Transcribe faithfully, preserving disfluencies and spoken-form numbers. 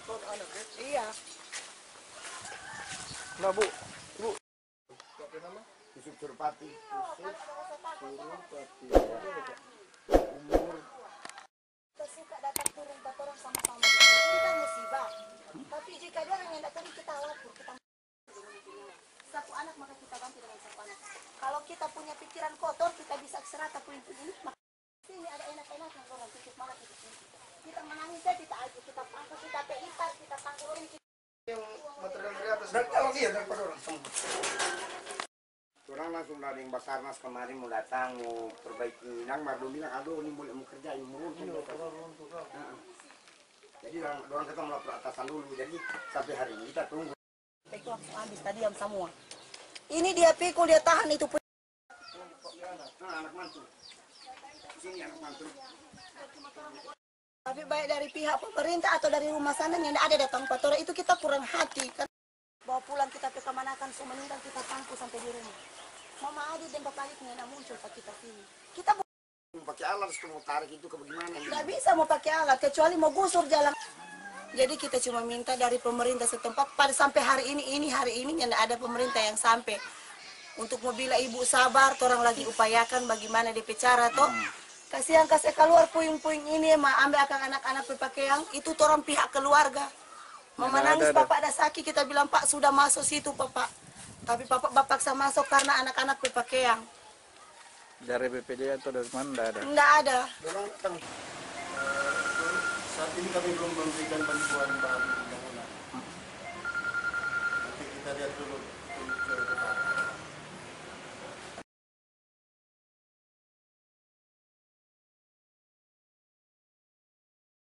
Iya. Nah, Bu. Bu. Yusuf Surpati. Yusuf Surpati. Umur. Kita suka datang turun ke orang sama-sama. Kita musibah. Tapi jika dia yang datang kita lapor, kita satu anak maka kita bantu dengan satu anak. Kalau kita punya pikiran kotor, kita bisa serahkan puing-puing ini. Maka sini ada enak-enak yang orang tutup malah tutup ini. Kita menangis kita aja, kita pangkal, kita peitas, kita pangkal ini. Yang material dari atas. Dan kalau dia daripada orang semua. Orang langsung dari Basarnas kemarin mau datang mau perbaiki nang baru bilang aduh ini boleh mau kerja ini mau runtuh. Jadi orang kita melapor atasan dulu jadi sampai hari ini kita tunggu. Itu langsung habis tadi yang semua. Ini dia pikul dia tahan itu pun. Nah, anak mantu. Sini anak mantu. Tapi baik dari pihak pemerintah atau dari rumah sana yang ada datang kotor itu kita kurang hati kan. Bawa pulang kita ke kemanakan semua meninggal kita tangku sampai di rumah. Mama Adi dan Bapak Adi nggak muncul pak kita sini. Kita mau pakai alat mau tarik itu ke bagaimana? Nggak bisa mau pakai alat kecuali mau gusur jalan. Jadi kita cuma minta dari pemerintah setempat pada sampai hari ini ini hari ini yang ada pemerintah yang sampai untuk membela ibu sabar, orang lagi upayakan bagaimana D P cara toh. Kasihan kasih keluar puing-puing ini mah ambil akan anak-anak berpakaian itu orang pihak keluarga. Mama nangis bapak ada sakit kita bilang pak sudah masuk situ bapak. Tapi bapak bapak paksa masuk karena anak-anak berpakaian. Dari B P D atau dari mana? Enggak ada? Enggak ada. Saat ini kami belum memberikan bantuan bahan bangunan. Nanti kita lihat dulu